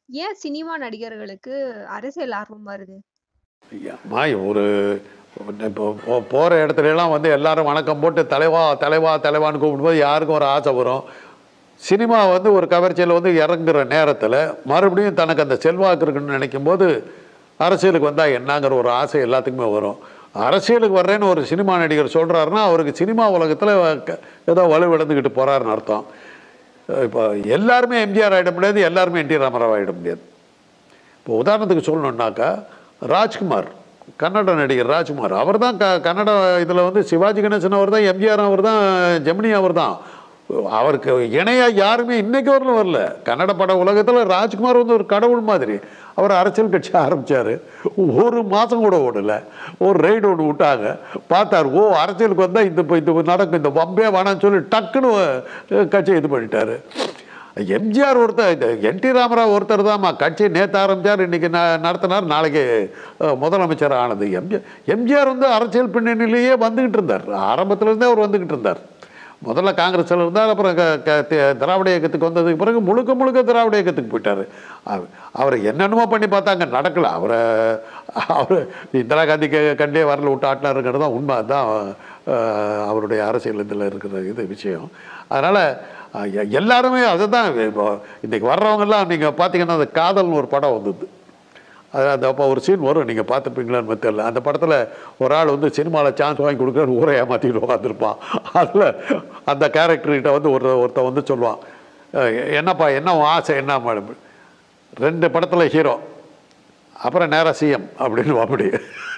ஏன் சினிமா நடிகர்களுக்கு அரசியல் ஆர்வம் வருது? அம்மா ஒரு இப்போ போகிற இடத்துலலாம் வந்து எல்லாரும் வணக்கம் போட்டு தலைவா தலைவா தலைவான்னு கூப்பிடும்போது யாருக்கும் ஒரு ஆசை வரும். சினிமா வந்து ஒரு கவர்ச்சியில் வந்து இறங்குற நேரத்தில் மறுபடியும் தனக்கு அந்த செல்வாக்கு இருக்குன்னு நினைக்கும்போது அரசியலுக்கு வந்தால் என்னங்கிற ஒரு ஆசை எல்லாத்துக்குமே வரும். அரசியலுக்கு வர்றேன்னு ஒரு சினிமா நடிகர் சொல்கிறாருன்னா அவருக்கு சினிமா உலகத்தில் ஏதோ வலுவிழந்துக்கிட்டு போகிறாருன்னு அர்த்தம். இப்போ எல்லாருமே எம்ஜிஆர் ஆகிட முடியாது, எல்லாருமே என்டி ராமராவ் ஆகிட முடியாது. இப்போ உதாரணத்துக்கு சொல்லணுன்னாக்கா ராஜ்குமார், கன்னட நடிகர் ராஜ்குமார், அவர் தான் கன்னட இதில் வந்து சிவாஜி கணேசன் அவர் தான், எம்ஜிஆர் அவர் தான், ஜெமினி அவர் தான். அவருக்கு இணையாக யாருமே இன்னைக்கு வரலும் வரல. கன்னட பட உலகத்தில் ராஜ்குமார் வந்து ஒரு கடவுள் மாதிரி. அவர் அரசியல் கட்சி ஆரம்பித்தார், ஒரு மாதம் கூட ஓடலை. ஒரு ரைடு ஒன்று விட்டாங்க, பார்த்தார், ஓ அரசியலுக்கு வந்தால் இந்த நடக்கும், இந்த வம்பே வேணான்னு சொல்லி டக்குன்னு கட்சியை இது பண்ணிட்டார். எம்ஜிஆர் ஒருத்தர், இந்த என்டி ராமராவ் ஒருத்தர் தான்மா கட்சி நேற்று ஆரம்பித்தார், இன்றைக்கி நடத்தினார், நாளைக்கு முதலமைச்சர் ஆனது. எம்ஜிஆர் வந்து அரசியல் பின்னணியிலேயே வந்துக்கிட்டு இருந்தார். ஆரம்பத்திலேருந்தே அவர் வந்துக்கிட்டு இருந்தார். முதல்ல காங்கிரஸில் இருந்தார், அப்புறம் திராவிட இயக்கத்துக்கு வந்ததுக்கு பிறகு முழுக்க திராவிட இயக்கத்துக்கு போயிட்டார். அவர் என்னென்னமோ பண்ணி பார்த்தாங்க, நடக்கலை. அவர் இந்திரா காந்தி கண்டே வரல விட்டு ஆட்டினாருங்கிறது தான் உண்மை. அதுதான் அவருடைய அரசியல் இதில் இருக்கிற விஷயம். அதனால் எல்லாருமே அதை தான். இப்போ இன்றைக்கி வர்றவங்கெல்லாம் நீங்கள் பார்த்தீங்கன்னா அந்த காதல்னு ஒரு படம் வந்தது. அது அப்போ ஒரு சீன் வரும், நீங்கள் பார்த்துருப்பீங்களான்னு தெரியல. அந்த படத்தில் ஒரு ஆள் வந்து சினிமாவில் சான்ஸ் வாங்கி கொடுக்குற ஊரை ஏமாற்றிட்டு உட்காந்துருப்பான். அதில் அந்த கேரக்டர்கிட்ட வந்து ஒருத்தன் வந்து சொல்லுவான், என்னப்பா என்ன ஆசை என்ன மேடம்? 2 படத்தில் ஹீரோ, அப்புறம் நேராக சிஎம் அப்படின்னு. அப்படி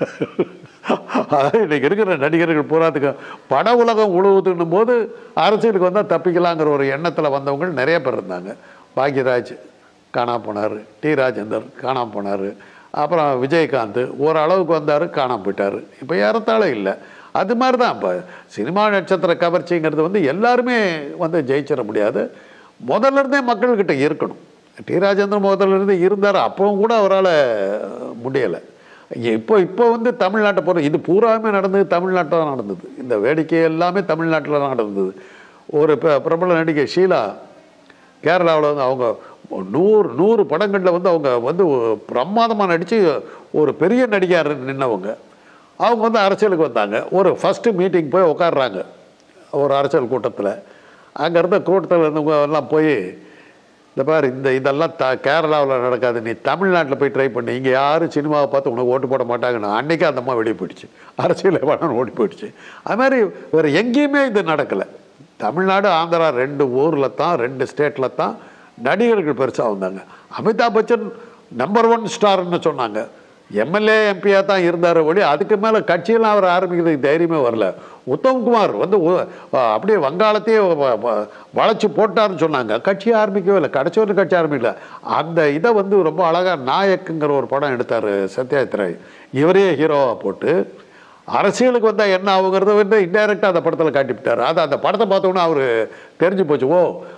அதாவது இன்றைக்கி இருக்கிற நடிகர்கள் பூராத்துக்கு பட உலகம் உழுவுதுன்னும் போது அரசியலுக்கு வந்தால் தப்பிக்கலாங்கிற ஒரு எண்ணத்தில் வந்தவங்க நிறைய பேர் இருந்தாங்க. பாக்யராஜ் காணாமல் போனார், டி ராஜேந்தர் காணாமல் போனார், அப்புறம் விஜயகாந்த் ஓரளவுக்கு வந்தார், காணாமல் போயிட்டார். இப்போ ஏறத்தாழ இல்லை. அது மாதிரி தான் இப்போ சினிமா நட்சத்திர கவர்ச்சிங்கிறது வந்து எல்லாருமே வந்து ஜெயிச்சிட முடியாது. முதல்ல இருந்தே மக்கள்கிட்ட இருக்கணும். டி ராஜேந்தர் முதல்ல இருந்தே இருந்தார், அப்பவும் கூட அவரால் முடியலை. இப்போ வந்து தமிழ்நாட்டை போகிற இது பூராமே நடந்தது தமிழ்நாட்டில் தான் நடந்தது. இந்த வேடிக்கை எல்லாமே தமிழ்நாட்டில் தான் நடந்தது. ஒரு பிரபல நடிகை ஷீலா கேரளாவில் வந்து அவங்க 100 படங்களில் வந்து அவங்க வந்து பிரமாதமாக நடித்து ஒரு பெரிய நடிகர் நின்னவங்க. அவங்க வந்து அரசியலுக்கு வந்தாங்க. ஒரு ஃபஸ்ட்டு மீட்டிங் போய் உட்காடுறாங்க ஒரு அரசியல் கூட்டத்தில். அங்கே இருந்த கூட்டத்தில் இருந்தவங்க எல்லாம் போய், இந்த பாரு இதெல்லாம் கேரளாவில் நடக்காது, நீ தமிழ்நாட்டில் போய் ட்ரை பண்ணி, இங்கே யாரும் சினிமாவை பார்த்து உனக்கு ஓட்டு போட மாட்டாங்கன்னு. அன்றைக்கி அந்த அம்மா வெளியே போயிடுச்சு, அரசியல் வேணான்னு ஓடி போயிடுச்சு. அது மாதிரி வேறு எங்கேயுமே இது நடக்கலை. தமிழ்நாடு ஆந்திரா 2 ஊரில் தான், 2 ஸ்டேட்டில் தான் நடிகர்கள் பெருசாக வந்தாங்க. அமிதாப் பச்சன் நம்பர் 1 ஸ்டார்ன்னு சொன்னாங்க. எம்எல்ஏ எம்பியாக தான் இருந்தார் ஒளி, அதுக்கு மேலே கட்சியெல்லாம் அவர் ஆரம்பிக்கிறதுக்கு தைரியமே வரல. உத்தம்குமார் வந்து அப்படியே வங்காளத்தையே வளைச்சி போட்டார்னு சொன்னாங்க, கட்சி ஆரம்பிக்கவே இல்லை. கடைசி ஒரு கட்சி ஆரம்பிக்கல. அந்த இதை வந்து ரொம்ப அழகாக நாயக்குங்கிற ஒரு படம் எடுத்தார் சத்யஜித். இவரே ஹீரோவாக போட்டு அரசியலுக்கு வந்தால் என்ன ஆகுங்கிறத வந்து இன்டைரக்டாக அந்த படத்தில் காட்டிவிட்டார். அது அந்த படத்தை பார்த்தோன்னா அவர் தெரிஞ்சு போச்சு.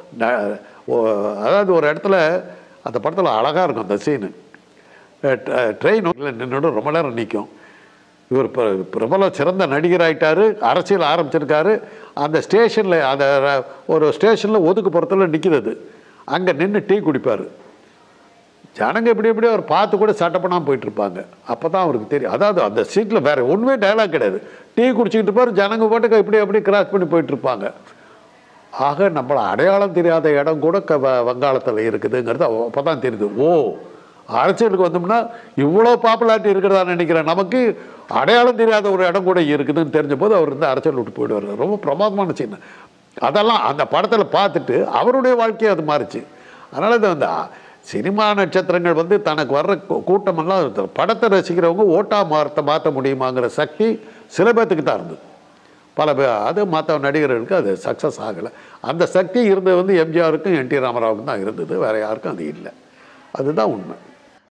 அதாவது ஒரு இடத்துல அந்த படத்தில் அழகாக இருக்கும் அந்த சீனு. ட்ரெயின் நின்னோட ரொம்ப நேரம் நிற்கும். இவர் பிரபல சிறந்த நடிகராகிட்டார், அரசியல் ஆரம்பிச்சிருக்காரு. அந்த ஸ்டேஷனில் அந்த ஒரு ஸ்டேஷனில் ஒதுக்குப்புறத்தில் நிற்கிறது. அங்கே நின்று டீ குடிப்பார். ஜனங்க இப்படி அவர் பார்த்து கூட சட்டை பண்ணாமல் போயிட்டுருப்பாங்க. அப்போ தான் அவருக்கு தெரியும். அதாவது அந்த சீட்டில் வேறு ஒன்றுமே டைலாக் கிடையாது. டீ குடிச்சிக்கிட்டு இருப்பார், ஜனங்க பாட்டுக்கு இப்படி கிராஸ் பண்ணி போயிட்டுருப்பாங்க. ஆக நம்மளை அடையாளம் தெரியாத இடம் கூட வங்காளத்தில் இருக்குதுங்கிறது அப்போ தான் தெரியுது. ஓ, அரசியலுக்கு வந்தோம்னா இவ்வளோ பாப்புலாரிட்டி இருக்கிறதா நினைக்கிறேன். நமக்கு அடையாளம் தெரியாத ஒரு இடம் கூட இருக்குதுன்னு தெரிஞ்ச போது அவர் வந்து அரசியல் விட்டு போயிடுவார். ரொம்ப பிரமாதமான சீன். அதெல்லாம் அந்த படத்தில் பார்த்துட்டு அவருடைய வாழ்க்கையை அது மாறிச்சு. அதனால் இது வந்து சினிமா நட்சத்திரங்கள் வந்து தனக்கு வர்ற கூட்டமெல்லாம் படத்தை ரசிக்கிறவங்க ஓட்டாக மாற்ற முடியுமாங்கிற சக்தி சில பேர்த்துக்கு தான் இருந்தது. பல பேர் அது மற்ற நடிகர்களுக்கு அது சக்ஸஸ் ஆகலை. அந்த சக்தி இருந்தது வந்து எம்ஜிஆருக்கும் என்டி ராமராவுக்கும் தான் இருந்தது, வேறு யாருக்கும் அது இல்லை. அதுதான் உண்மை.